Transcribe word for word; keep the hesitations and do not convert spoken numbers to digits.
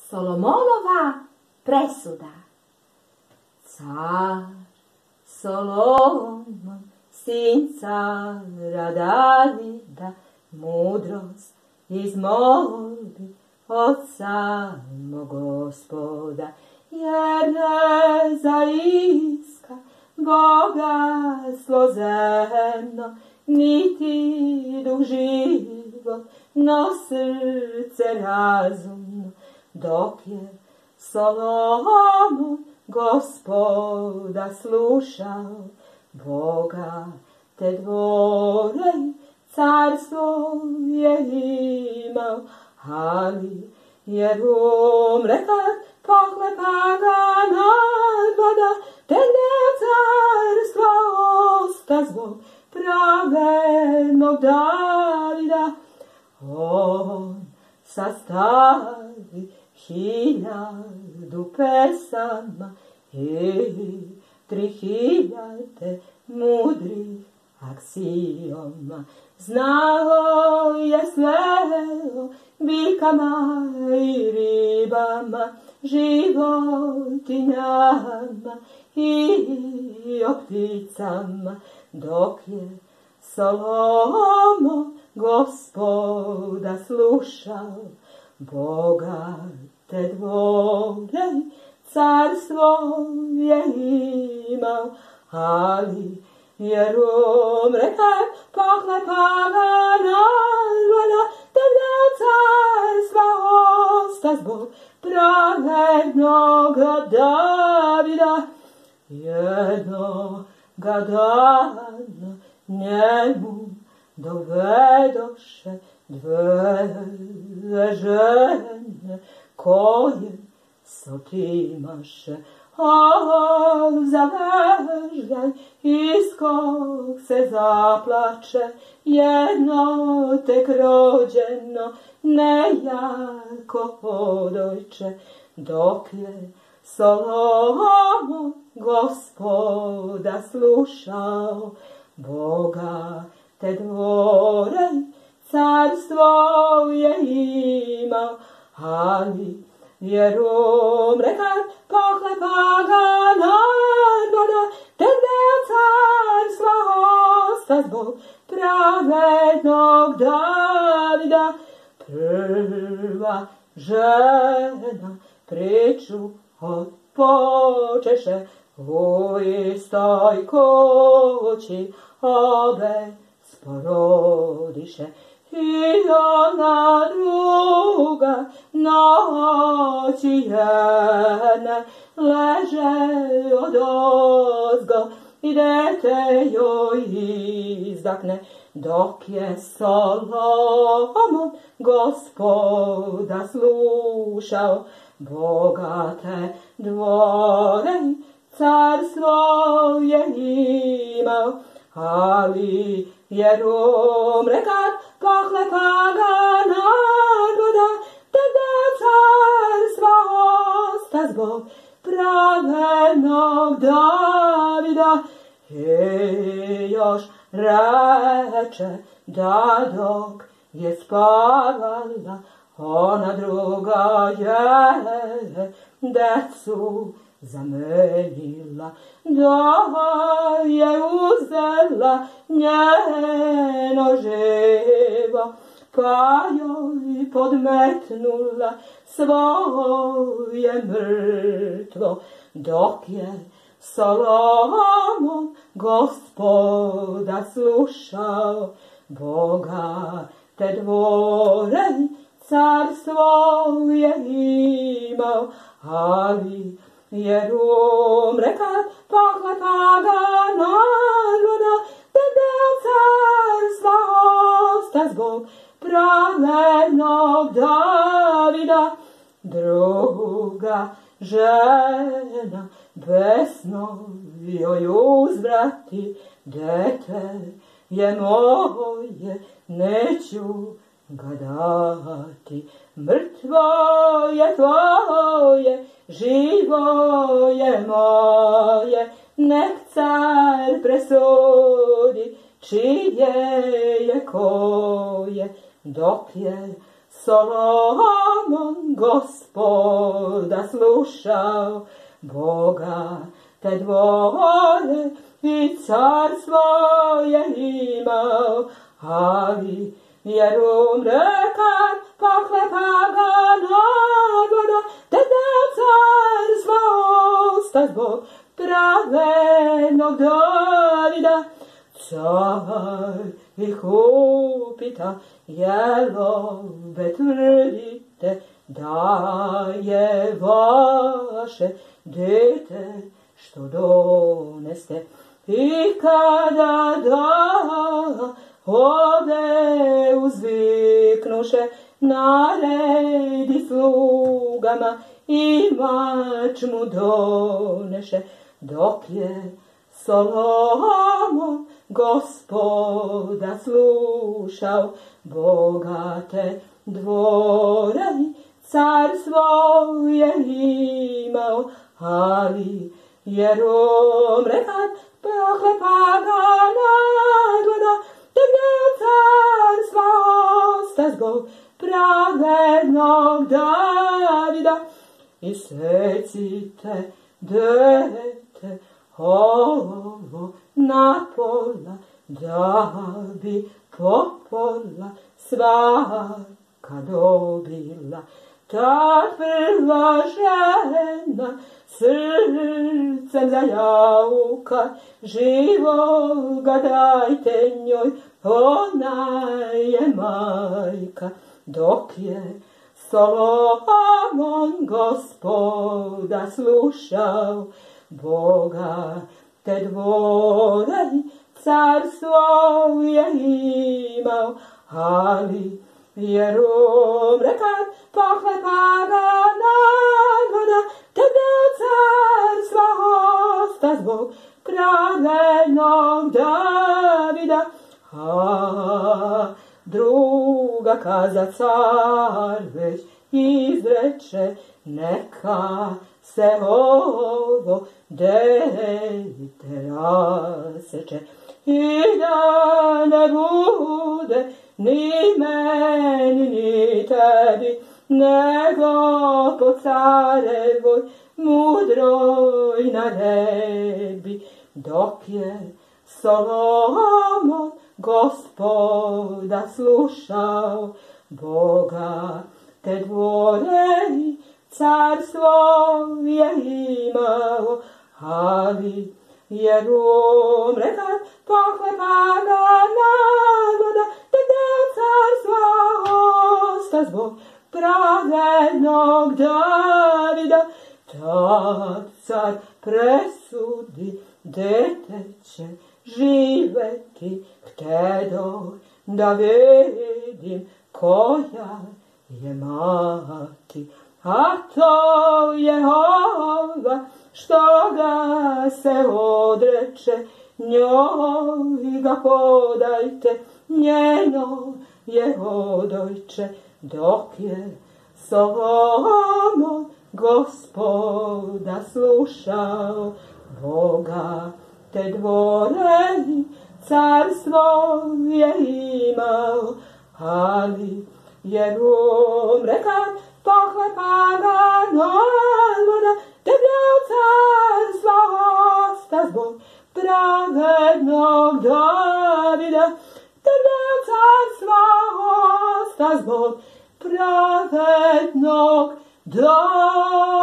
Solomonova presuda. Car Solomon, sin cara Davida, mudrost izmoli od samog Gospoda, jer ne zaiska bogatstvo zemno, niti duh život, no srce razumno, dok je Solomon Gospoda slušao, Boga te dvore i carstvo je imao, ali jer umre kad pohlepa ga nadvlada, te ne carstva osta zbog pravednog Davida. On sastavi hiljadu pesama i tri hiljade mudrih aksioma. Znao je sve o biljkama i ribama, životinjama i o pticama, dok je Solomon Gospoda slušao, bogate dvore i carstvo je imao, ali jer umre kad pohlepa ga nadvlada, te ne carstva osta zbog pravednog Davida. Jednoga dana njemu dovedoše dve žene koje sotimaše, a za veždanj iskog se zaplače, jedno tek rođeno nejako podojče, dok je Solomon Gospoda slušao, bogate dvore i carstvo je imao, ali jer umre kad pohlepa ga nadvlada, te ne carstva osta zbog pravednog Davida. Prva žena priču odpočeše, u istoj kući obe sporodiše, i ona druga noći jedne leže odozgo i dete joj izdahne, dok je Solomon Gospoda slušao, bogate dvore i carstvo je imao, ali jer umre kad pohlepa ga nadvlada, te ne carstva osta zbog pravednog Davida. I još reče da dok je spavala, ona druga je decu zamenila, da je uzela njeno živo, pa joj podmetnula svoje mrtvo, dok je Solomon Gospoda slušao, bogate dvore i carstvo je imao, ali jer umre kad pohlepa ga nadvlada, te ne carstva osta zbog pravednog Davida. Druga žena besno joj uzvrati, dete je moje, neću ga dati. Mrtvo je tvoje, živo je moje, nek car presudi čije je koje, dok je Solomon Gospoda slušao, Boga te dvore i carstvo je imao, ali jer umre kad pohlepa ga nagoda, te da carstvo osta zbog pravednog Davida. Car ih upita, jelo ve tvrdite da je vaše dete što doneste, i kada da ode uzviknuše, naredi slugama i mač mu doneše, dok je Solomon Gospoda slušao, bogate dvore i carstvo je imao, ali jer umre kad pohlepa ga nagoda, te gdje od carstva osta zbog pravednog Davida. I secite, dete, ovo na pola, da bi popola svaka dobila. Tad prva žena srcem zajauka, živoga dajte njoj, ona je majka. Dok je Solomon Gospoda slušao, Boga te dvore i carstvo je imao, ali jer umre kad pohlepa ga nagoda, te gdje carstva osta zbog pravednog Davida. A druga kaza car već izreče, neka se ovo dete raseče, i da ne bude ni meni ni tebi, nego po carevoj mudroj naredbi. Dok je Solomon Gospoda slušao, Boga te dvore i carstvo je imao, ali jer umre kad pohlepa ga nagoda, te gdje od carstva osta zbog pravednog Davida. Tad car presudi, dete će živeti, htedo da vidim koja je mati. A to je ova što ga se odreče, njoj ga podajte, njeno je odojče. Dok je Solomon Gospoda slušao, Boga te dvore i carstvo je imao, ali jer umre kad pohlepa ga nagoda, te gdje od carstva osta zbog pravednog Davida, te gdje od carstva osta zbog pravednog Davida.